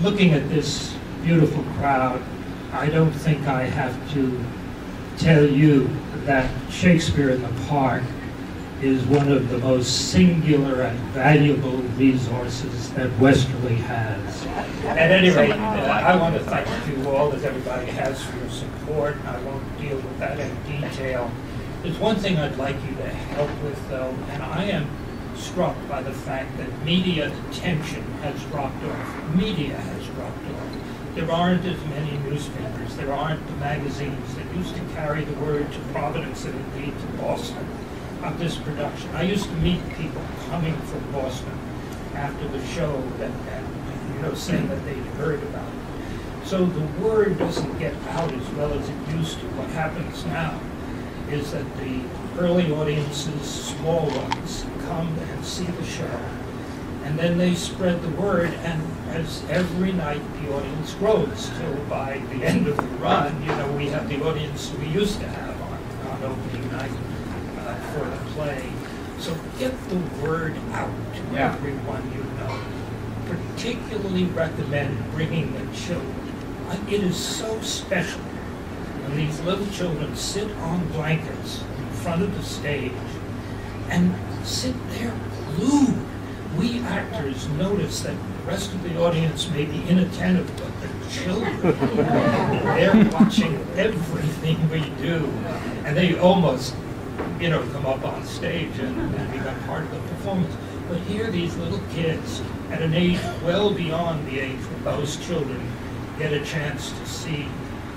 looking at this beautiful crowd, I don't think I have to tell you that Shakespeare in the Park is one of the most singular and valuable resources that Westerly has. At any rate, I want to thank you all, as everybody has, for your support. I won't deal with that in detail. There's one thing I'd like you to help with, though, and I am struck by the fact that media attention has dropped off. Media has dropped off. There aren't as many newspapers. There aren't the magazines that used to carry the word to Providence and indeed to Boston of this production. I used to meet people coming from Boston after the show that saying that they'd heard about it. So the word doesn't get out as well as it used to. What happens now is that the early audiences, small ones, come and see the show, and then they spread the word, and as every night the audience grows, till by the end of the run, we have the audience we used to have on opening night for the play. So get the word out to everyone you know. Particularly recommend bringing the children. It is so special when these little children sit on blankets in front of the stage and sit there glued. We actors notice that the rest of the audience may be inattentive, but the children, they're watching everything we do, and they almost, come up on stage and become part of the performance. But here these little kids, at an age well beyond the age when those children get a chance to see,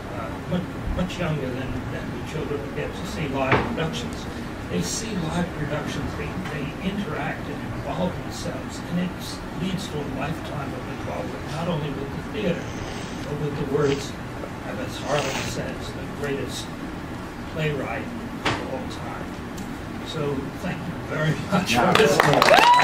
much younger than the children who get to see live productions. They see live productions, they interact and involve themselves, and it leads to a lifetime of involvement, not only with the theater, but with the words, as Harlan says, the greatest playwright of all time. So thank you very much for listening.